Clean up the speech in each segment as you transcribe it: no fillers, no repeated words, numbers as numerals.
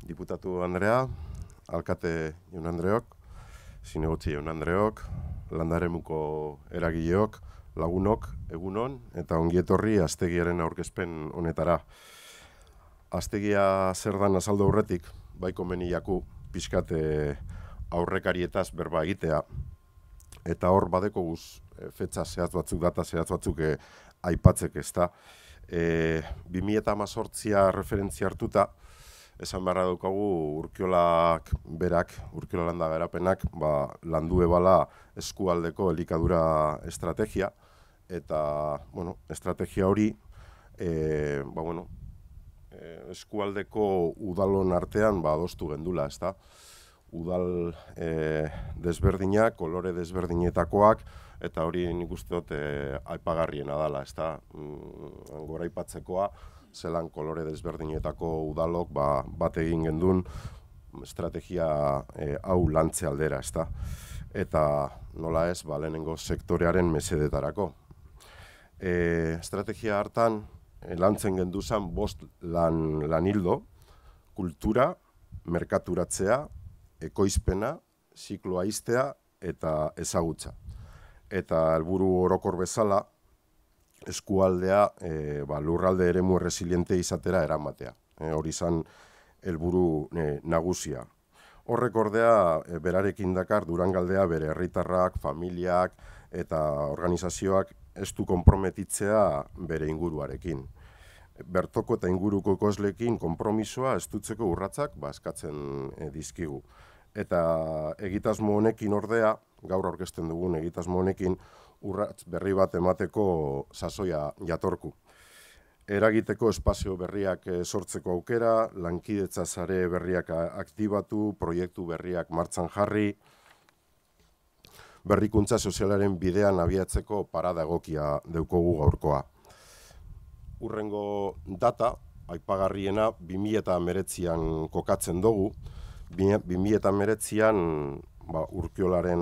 diputatu Andrea, alkate Jaun Andreok, zinegotzi Jaun Andreok, landaremuko eragileok, lagunok, egunon, eta ongietorri Aztegiaren aurkezpen honetara. Aztegia zer dan azaldu aurretik, bai komeni jaku pixkat aurrekarietaz berba egitea, eta hor badeko guz fetxa zehatz batzuk, data zehatz batzuk aipatzek ezta. 2018 referentzia hartuta, esan beharra daukagu Urkiolak berak, Urkiola landa garapenak, landu ebala eskualdeko elikadura estrategia, eta estrategia hori eskualdeko udalon artean adostu gendula, ezta? Udal desberdinak, kolore desberdinetakoak, eta hori nik uste dut aipagarriena dela, ezta? Goraipatzekoa, zelan kolore desberdinetako udalok bat egin gendun estrategia hau lantze aldera, ezta? Eta nola ez, lehenengo sektorearen mesedetarako. Estrategia hartan lantzen genduzan 5 lan hildo: kultura, merkaturatzea, ekoizpena, zikloa ixtea eta ezagutza. Eta helburu orokor bezala, eskualdea lurralde eremu resiliente izatera eramatea. Hori izan helburu nagusia. Horrek ordea berarekin dakar Durangaldea bere herritarrak, familiak eta organizazioak ez du konprometitzea bere inguruarekin. Bertoko eta inguruko ekosleekin konpromisoa estutzeko urratsak eskatzen dizkigu. Eta egitasmo honekin ordea, gaur aurkezten dugun egitasmo honekin, urrats berri bat emateko sasoia jatorku. Eragiteko espazio berriak sortzeko aukera, lankidetza sare berriak aktibatu, proiektu berriak martxan jarri, berrikuntza sozialaren bidean abiatzeko parada egokia daukogu gaurkoa. Urrengo data, aipagarriena, 2019an kokatzen dugu. 2019an Urkiolaren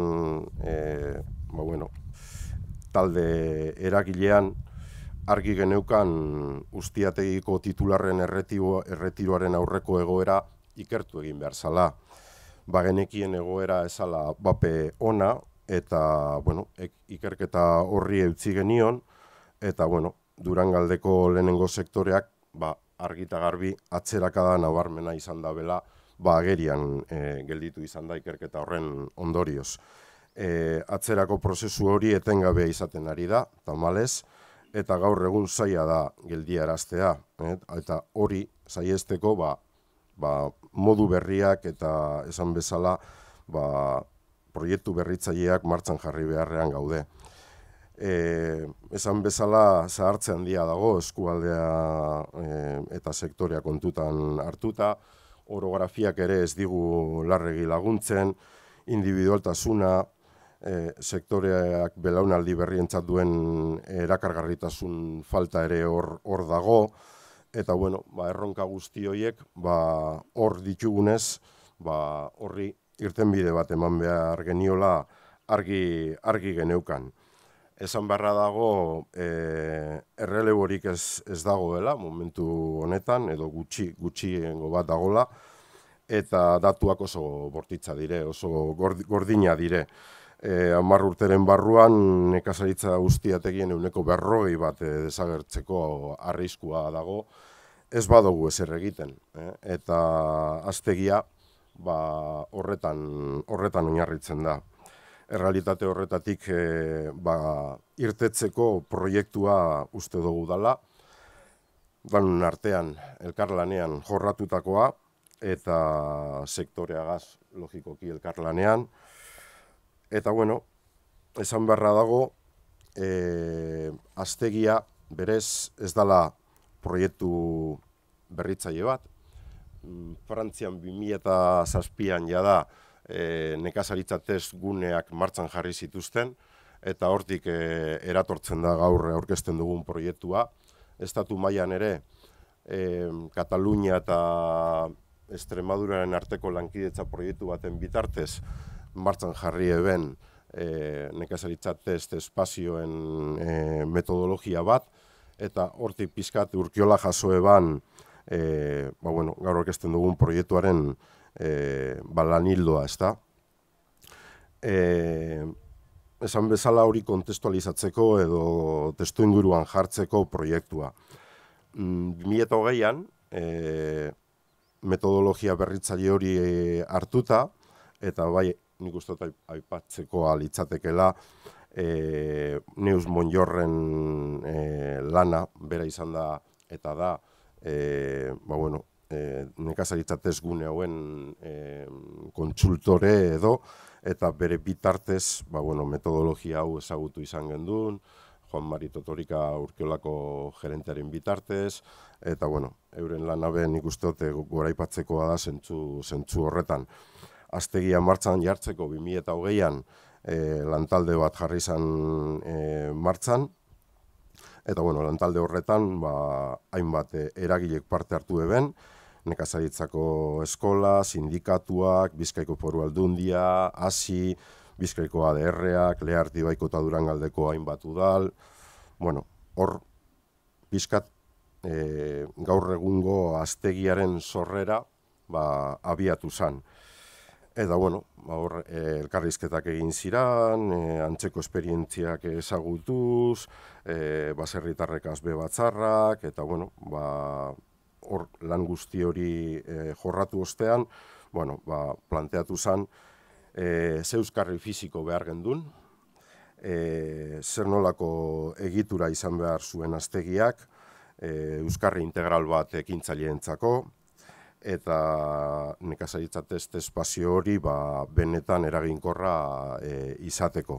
talde eragilean argi geneukan Ustiategiko titularren erretiroaren aurreko egoera ikertu egin behar zala. Genekien egoera ezala bape ona, eta ikerketa horri eutzi genion, eta Durangaldeko lehenengo sektoreak argita garbi atzerakada nabarmena izan da bela, agerian gelditu izan da ikerketa horren ondorioz. Atzerako prozesu hori etengabea izaten ari da, tamalez, eta gaur egun zaila da geldiaraztea. Eta hori saihesteko modu berriak eta esan bezala proiektu berritzaileak martxan jarri beharrean gaude. Esan bezala zahartze handia dago eskualdea eta sektorea kontutan hartuta, orografiak ere ez digu larregi laguntzen, individualtasuna, sektoreak belaunaldi berrientzat duen erakargarritasun falta ere hor dago, eta erronka guzti horiek hor ditugunez, horri irtenbide bat eman behar geniola argi geneukan. Esan beharra dago erreleborik ez dagoela momentu honetan, edo gutxiengo bat dagola, eta datuak oso bortitza dire, oso gordina dire. 10 urteren barruan nekazaritza Ustiategien 40% bat desagertzeko arriskua dago, ez badugu ezer egiten. Eta Aztegia horretan oinarritzen da. Errealitate horretatik irtetzeko proiektua uste dugu dela, danon artean elkarlanean jorratutakoa eta sektoreagaz logikoki elkarlanean. Eta esan beharra dago, Aztegia berez ez dela proiektu berritzaile bat. Frantzian 2007an jada nekazaritza test guneak martxan jarri zituzten, eta hortik eratortzen da gaur aurkezten dugun proiektua. Estatu mailan ere, Katalunia eta Extremaduraren arteko lankidetza proiektu baten bitartez, martxan jarri eben nekazaritza test espazioen metodologia bat, eta hortik pizkat Urkiola jaso eban gaur orkesten dugun proiektuaren lan hildoa, ez da. Esan bezala hori kontestualizatzeko edo testu inguruan jartzeko proiektua. 2008an, metodologia berritzaile hori hartuta, eta bai, nik uste dut aipatzeko alitzatekela, Neus Monjorren lana, bera izan da, eta da, nekazaritza testgune hauen kontsultore edo, eta bere bitartez, metodologia hau ezagutu izan gendun, Juan Mari Totorika Urkiolako gerentearen bitartez, eta euren lanabe nik uste dute goraipatzekoa da zentzu horretan. Aztegia martxan jartzeko 2008an lantalde bat jarri izan martxan, eta lantalde horretan hainbat eragilek parte hartu eben, nekazaritzako eskola, sindikatuak, Bizkaiko Foru Aldundia, ASI, Bizkaiko ADR-ak, Leharti Baiko eta Durangaldeko hainbat udal. Hor, pixkat gaur egungo aztegiaren sorrera abiatu zen. Eta, hor, elkarrizketak egin ziran, antzeko esperientziak ezagutuz, baserritarrek azbe batzarrak, eta, hor lan guzti hori jorratu ostean, planteatu zen, ze euskarri fisiko behar gendun, zer nolako egitura izan behar zuen aztegiak, euskarri integral bat ekintzaileentzako, eta nekazaritza test espazio hori benetan eraginkorra izateko.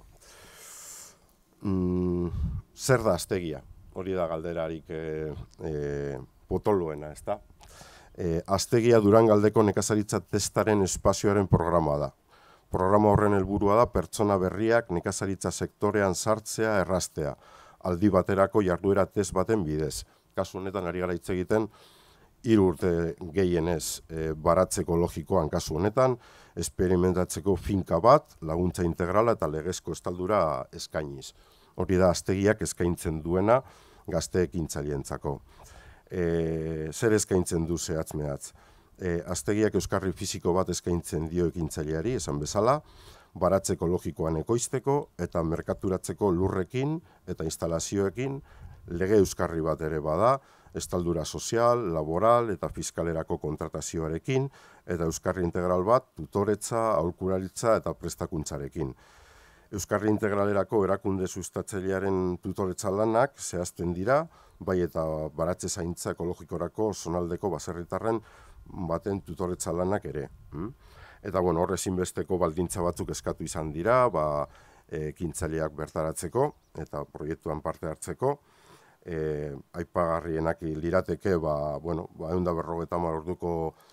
Zer da aztegia? Hori da galderarik potoloena, ez da? Aztegia Durangaldeko nekazaritza testaren espazioaren programa da. Programa horren helburua da pertsona berriak nekazaritza sektorean sartzea erraztea, aldi baterako jarduera test baten bidez. Kasu honetan ari gara hitz egiten, 3 urte gehienez baratze ekologikoan kasu honetan, esperimentatzeko finka bat, laguntza integrala eta legezko estaldura eskainiz. Hori da aztegiak eskaintzen duena gazte ekintzaileentzako. Zer eskaintzen du zehatz mehatz? Aztegiak euskarri fisiko bat eskaintzen dio ekintzaileari, esan bezala, baratze ekologikoan ekoizteko eta merkaturatzeko lurrekin eta instalazioekin lege euskarri bat ere bada, estaldura sozial, laboral eta fiskalerako kontratazioarekin, eta euskarri integral bat tutoretza, aholkularitza eta prestakuntzarekin. Euskarri integralerako erakunde sustatzailearen tutoretza lanak zehazten dira, bai eta baratze zaintza ekologikorako zonaldeko baserritarren baten tutoretza lanak ere. Eta hor ezinbesteko baldintza batzuk eskatu izan dira, ekintzaileak bertaratzeko eta proiektuan parte hartzeko. Aipagarrienak lirateke, 150 orduko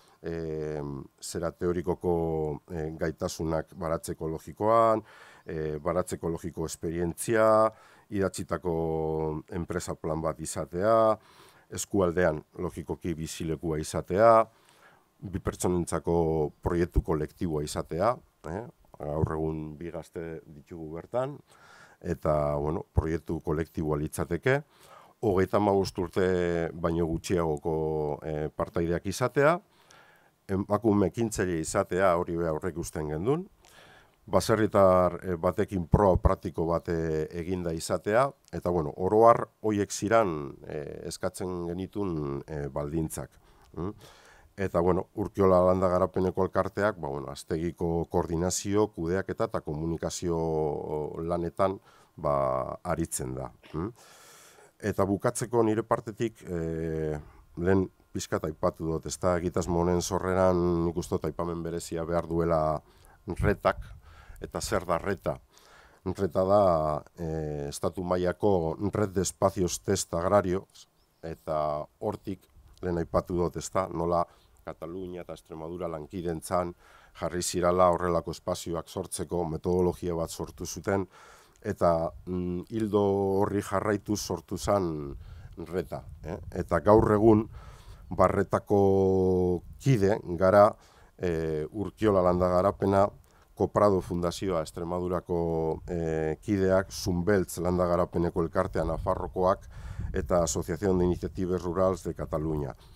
zera teorikoko gaitasunak baratze ekologikoan, baratze ekologiko esperientzia, idatzitako enpresa plan bat izatea, eskualdean logikoki bizilekua izatea, bi pertsonentzako proiektu kolektiboa izatea, gaur egun 2 gazte ditugu bertan, eta proiektu kolektiboa litzateke, 35 urte baino gutxiagoko partaideak izatea, emakume ekintzaile izatea, hori aurrek usten gendun, baserritar batekin proa praktiko bat eginda izatea, eta oro har horiek ziran eskatzen genitun baldintzak. Eta Urkiola Landa Garapeneko elkarteak aztegiko koordinazio, kudeaketa eta komunikazio lanetan aritzen da. Eta bukatzeko nire partetik lehen pixkat aipatu dut, ez da egitasmo honen sorreran nik uste dut aipamen berezia behar duela retak, eta zer da reta. Reta da estatu mailako red de espacios test agrarios, eta hortik lehen aipatu dut, ez da, nola Katalunia eta Extremadura lankidentzan jarri zirala horrelako espazioak sortzeko metodologia bat sortu zuten, eta hildo horri jarraituz sortu zen reta. Eta gaur egun barretako kide gara Urkiola Landa Garapena, Koprado Fundazioa Extremadurako kideak, Zumbeltz Landa Garapeneko elkartea Nafarrokoak eta Asociación de Iniciativas Rurals de Cataluña.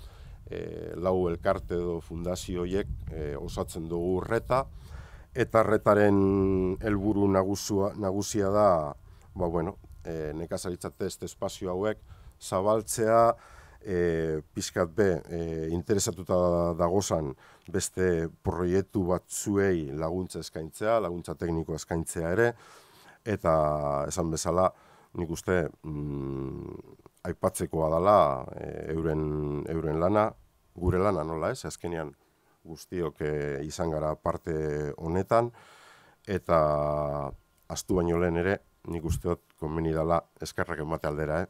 lau elkarte edo fundazio horiek osatzen dugu reta, eta retaren helburu nagusia da, nekazaritza test espazio hauek zabaltzea, pixkat interesatuta dagozan beste proiektu batzuei laguntza eskaintzea, laguntza tekniko eskaintzea ere, eta esan bezala, nik uste aipatzekoa dela euren lana, gure lana nola ez, azkenean guztiok izan gara parte honetan, eta astu baino lehen ere, nik usteot konbeni dela eskerrak emate aldera,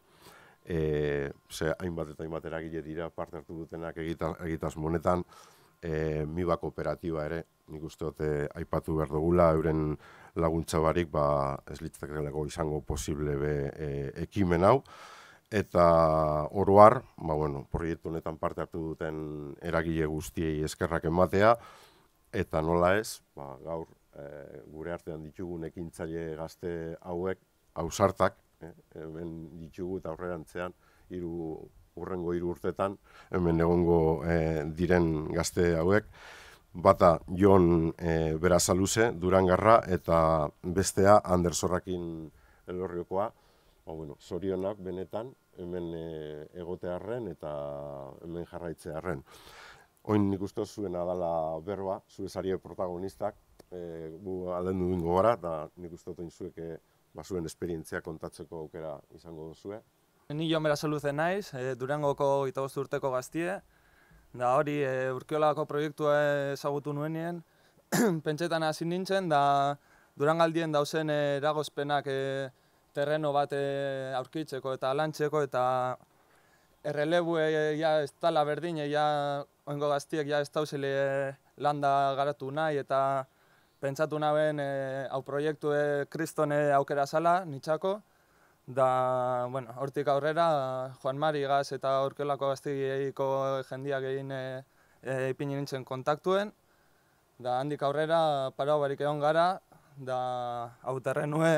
ze hainbat eta hainbat eragile dira parte hartu dutenak egitasmo honetan, MIBA kooperatiba ere, nik usteot aipatu behar dugula, euren laguntza barik ez litzakelako izango posible ekimen hau, eta oro har, proiektu honetan parte hartu duten eragile guztiei eskerrak ematea, eta nola ez, gaur gure artean ditugun ekintzaile gazte hauek, ausartak, hemen ditugu eta aurrerantzean hurrengo 3 urtetan hemen egongo diren gazte hauek, bata Jon Berasaluze, Durangarra, eta bestea Ander Zorrakin Elorriokoa, zorionak benetan hemen egotearren eta hemen jarraitzearren. Oin nik uste zuena dela berba, zue zarie protagonistak, gu aldendu dingo gara, eta nik uste oin zuek zuen esperientzia kontatzeko aukera izango duzue. Ni Jon Berasaluze naiz, Durangoko 25 urteko gaztie, da hori Urkiolako proiektua ezagutu nuenien, pentsetan hasi nintzen, da Durangaldien dauzen eragozpenak terreno bat aurkitzeko eta lantzeko, eta errelebue ez dala berdin, oingo gaztiek ez dauzele landa garatu nahi, eta pentsatu nabeen hau proiektu kriston aukera zala, nitxako, da, hortik aurrera, Juan Mari Gaz eta Urkiolako gaztieiko jendiak egin ipini nintzen kontaktuen, da handik aurrera parau barik egon gara, da hau terrenue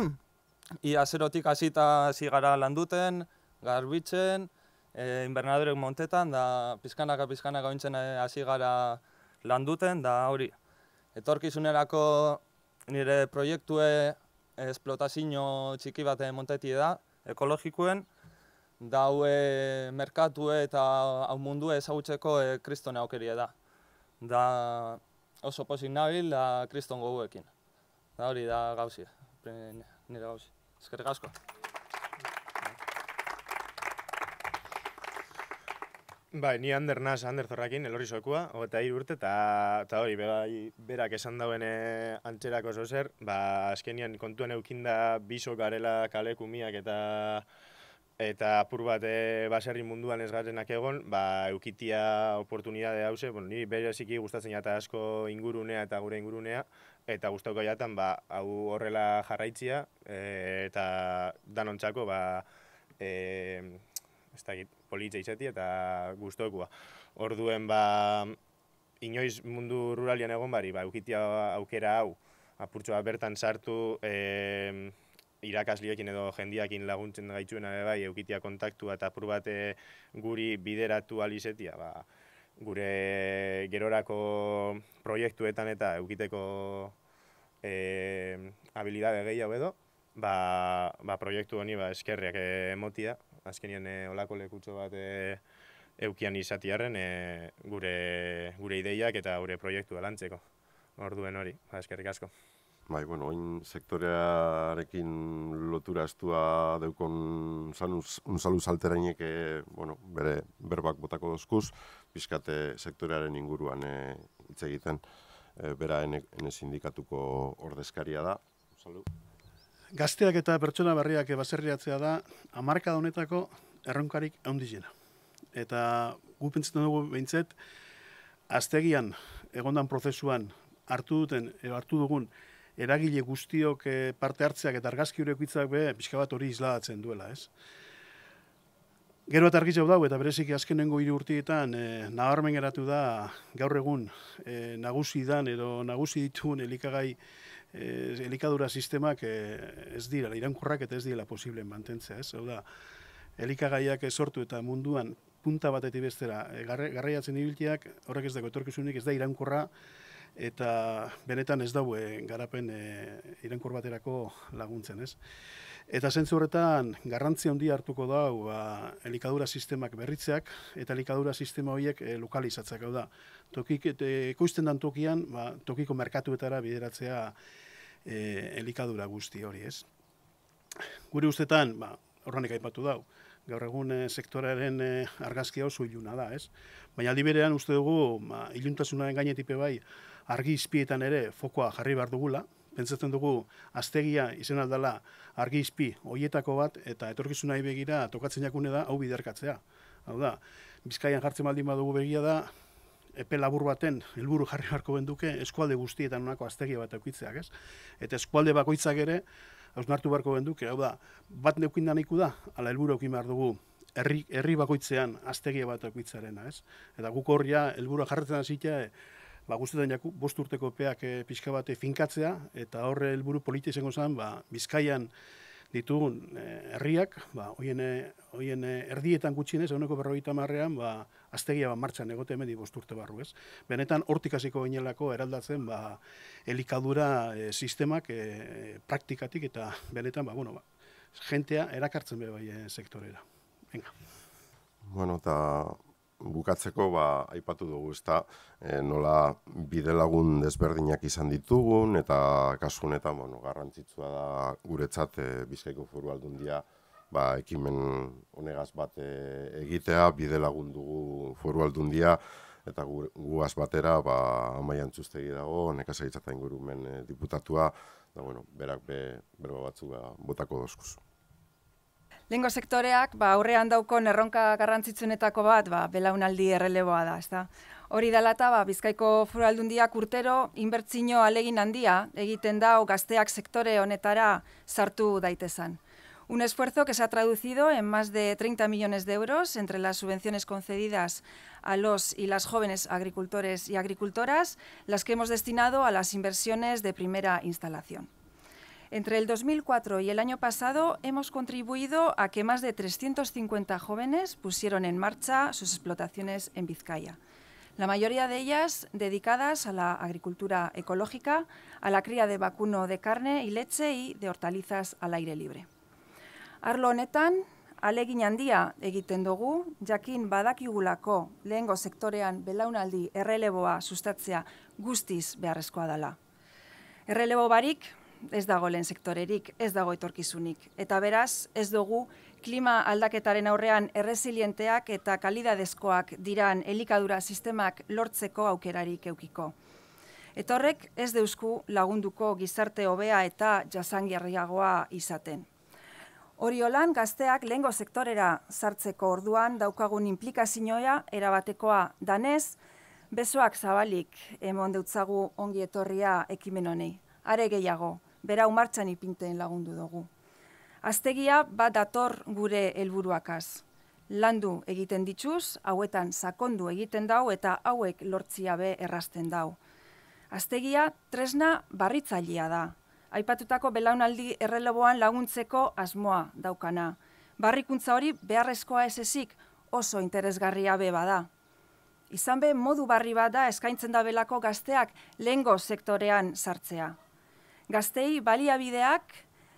ia zerotik hasita hasi gara landuten, garbitzen, invernadorek montetan, da pizkanaka ointzen hasi gara landuten, da hori. Etorkizunerako nire proiektue esplotazio txiki bat monteti da, ekologikuen, da hau merkatue eta hau mundue ezagutzeko kristone aukerie da. Da oso pozik nabil, da kriston goguekin. Da hori da gauzia, nire gauzia. Eskerrik asko. Ni Ander Zorrakin, Elorrizokoa, 23 urte, eta hori, berak esan dauen antzerako zozer, azkenian kontuan eukinda biso garela kaleku miak eta apur bat baserri munduan ez garenak egon, eukitia oportunidade hause, ni bereziki gustatzen jata asko ingurunea eta gure ingurunea, eta gustauko jatan hau horrela jarraitzia, eta danontzako ez dakit, politza izati eta guztokua. Orduen, inoiz mundu ruralian egon eukitia aukera hau, apurtxoa bertan sartu, irakaslioekin edo jendiakin laguntzen gaitzuena eukitia kontaktua eta apur bat guri bideratu alizetia, gure gerorako proiektuetan eta eukiteko habilidade gehiago edo, proiektu honi eskerriak emotia, azkenien olako lekutxo bat eukian izatiarren gure ideiak eta gure proiektua lantzeko. Orduen hori, eskerrik asko. Oin sektorearekin lotura estua deukon unzalu salterainek bere berbak botako dozkuz, pixkate sektorearen inguruan hitz egiten, bera ene sindikatuko ordezkaria da. Gazteak eta pertsona berriak baserriatzea da hamarkada honetako erronkarik handiena. Eta gu pentsatzen dugu behintzet, aztegian egondan prozesuan hartu dugun eragile guztiok parte hartzeak eta argazki horiek hitzak pixka bat hori isladatzen duela, ez? Gero eta argitxau dago eta bereziki azkenengo 3 urteetan nabarmen geratu da gaur egun nagusi dan edo nagusi dituen elikadura sistemak ez dira, iraunkorrak eta ez dira posible mantentzea, ez? Hau da, elikagaiak sortu eta munduan punta batetik bestera garraiatzen ibiltiak, horrek ez dago etorkizunik, ez da iraunkorra, eta benetan ez daue garapen iraunkor baterako laguntzen, ez? Eta zentzu horretan garrantzi handia hartuko dau elikadura sistemak berritzeak eta elikadura sistema horiek lokalizatzeak, hau da. Ekoizten dan tokian, tokiko merkatuetara bideratzea elikadura guzti hori, ez? Gure ustetan, horrenik aipatu dau, gaur egun sektorearen argazki hau iluna da, ez? Baina aldi berean uste dugu, iluntasunaren gainetipe bai, argi izpietan ere fokoa jarri behar dugula, pentsatzen dugu aztegia izen aldala argi izpi hoietako bat, eta etorkizunari begira tokatzen jakune da hau biderkatzea. Hau da, Bizkaian jartzen baldin badugu begia da, epe labur baten helburu jarri beharko benduke eskualde guztietan honako aztegia bat eukitzeak, ez? Eta eskualde bakoitzak ere, hausnartu beharko benduke, hau da, bat neukindan iku da, ala helburu eukin behar dugu, herri bakoitzean aztegia bat eukitzarena, ez? Eta guk horria helburua jarretzen hasitea, guztetan jaku, 5 urteko epeak pixka bate finkatzea, eta horre helburu politia izango zen, Bizkaian ditugun herriak, hoien erdietan gutxienez, 50%an, aztegia martxan egote hemen 5 urte barru, ez? Benetan, hortik hasiko ginelako eraldatzen, elikadura sistemak praktikatik, eta benetan, jentea erakartzen be bai sektorera. Venga. Bueno, eta bukatzeko aipatu dugu, ezta, nola bidelagun desberdinak izan ditugun, eta kasu honetan, garrantzitsua da guretzat Bizkaiko Foru Aldundia ekimen honegaz bat egitea, bidelagun dugu Foru Aldundia, eta guaz batera Amaia Antzustegi dago, nekazaritza eta ingurumen diputatua, berak berba batzuk botako dozkuz. Lehengo sektoreak aurrean daukon erronka garrantzitsuenetako bat belaunaldi erreleboa da, ezta? Hori dela eta Bizkaiko Foru Aldundiak urtero inbertsio ahalegin handia egiten dau gazteak sektore honetara sartu daitezan. Un esfuerzo que se ha traducido en más de 30 millones de euros entre las subvenciones concedidas a los y las jóvenes agricultores y agricultoras, las que hemos destinado a las inversiones de primera instalación. Entre el 2004 y el año pasado hemos contribuido a que más de 350 jóvenes pusieron en marcha sus explotaciones en Vizcaya. La mayoría de ellas dedicadas a la agricultura ecológica, a la cría de vacuno de carne y leche y de hortalizas al aire libre. Arlo honetan, ahalegin handia egiten dugu, jakin badakigulako lehengo sektorean belaunaldi erreleboa sustatzea guztiz beharrezkoa dela. Errelebo barik, ez dago lehen sektorerik, ez dago etorkizunik. Eta beraz, ez dugu klima aldaketaren aurrean erresilienteak eta kalidadezkoak diran elikadura sistemak lortzeko aukerarik eukiko. Eta horrek ez deusku lagunduko gizarte hobea eta jasangarriagoa izaten. Oriolan gazteak lehengo sektorera sartzeko orduan daukagun implikazioa erabatekoa danez, besoak zabalik emon deutzagu ongi etorria ekimen honei. Are gehiago, berau martxan ipinten lagundu dugu. Aztegia bat dator gure helburuakaz. Landu egiten dituz, hauetan sakondu egiten dau eta hauek lortziabe errazten dau. Aztegia tresna barritzailea da. Aipatutako belaunaldi erreleboan laguntzeko asmoa daukana. Barrikuntza hori beharrezkoa ez ezik oso interesgarria be bada. Izan be modu barri bat da eskaintzen da belako gazteak lehengo sektorean sartzea. Gaztei baliabideak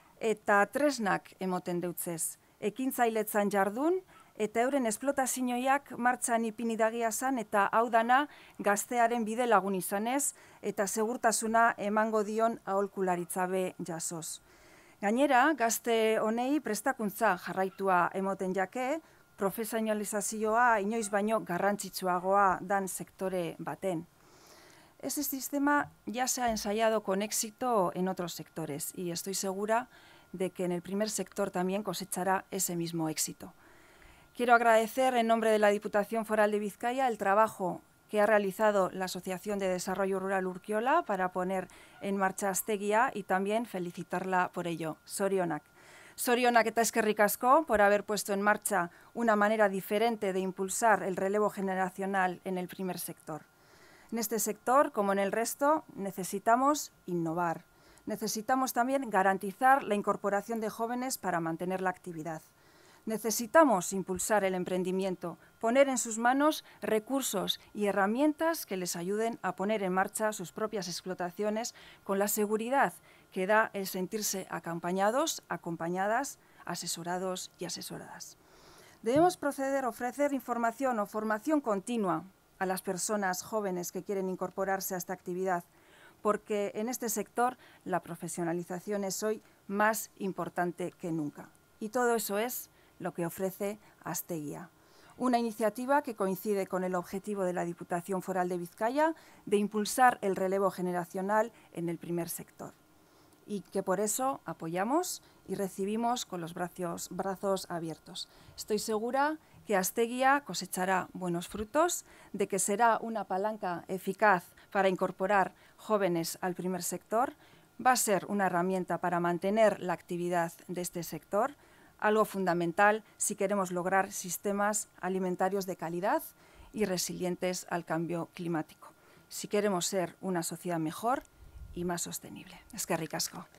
eta tresnak emoten deutzez. Ekintzailetzan jardun eta euren esplotazioak martxan ipini dagia zan eta hau dana gaztearen bide lagun izanez eta segurtasuna emango dion aholkularitza be jasoz. Gainera, gazte honei prestakuntza jarraitua emoten jake, profesionalizazioa inoiz baino garrantzitsuagoa dan sektore baten. Este sistema ya se ha ensayado con éxito en otros sectores y estoy segura de que en el primer sector también cosechará ese mismo éxito. Quiero agradecer en nombre de la Diputación Foral de Vizcaya el trabajo que ha realizado la Asociación de Desarrollo Rural Urkiola para poner en marcha Aztegia y también felicitarla por ello. Zorionak. Zorionak eta eskerrik asko por haber puesto en marcha una manera diferente de impulsar el relevo generacional en el primer sector. En este sector, como en el resto, necesitamos innovar. Necesitamos también garantizar la incorporación de jóvenes para mantener la actividad. Necesitamos impulsar el emprendimiento, poner en sus manos recursos y herramientas que les ayuden a poner en marcha sus propias explotaciones con la seguridad que da el sentirse acompañados, acompañadas, asesorados y asesoradas. Debemos proceder a ofrecer información o formación continua a las personas jóvenes que quieren incorporarse a esta actividad, porque en este sector la profesionalización es hoy más importante que nunca. Y todo eso es lo que ofrece Astegia, una iniciativa que coincide con el objetivo de la Diputación Foral de Vizcaya de impulsar el relevo generacional en el primer sector y que por eso apoyamos y recibimos con los brazos abiertos. Estoy segura que Astegia cosechará buenos frutos, de que será una palanca eficaz para incorporar jóvenes al primer sector, va a ser una herramienta para mantener la actividad de este sector, algo fundamental si queremos lograr sistemas alimentarios de calidad y resilientes al cambio climático, si queremos ser una sociedad mejor y más sostenible. Eskerrik asko.